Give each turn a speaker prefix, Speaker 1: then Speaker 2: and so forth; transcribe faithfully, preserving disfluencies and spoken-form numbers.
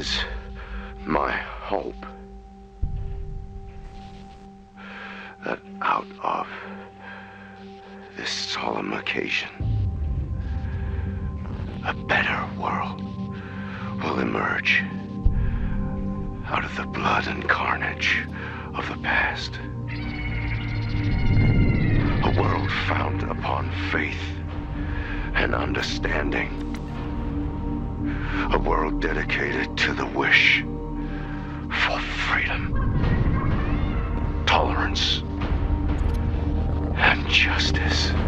Speaker 1: is my hope that out of this solemn occasion, a better world will emerge out of the blood and carnage of the past. A world founded upon faith and understanding. A world dedicated to the wish for freedom, tolerance, and justice.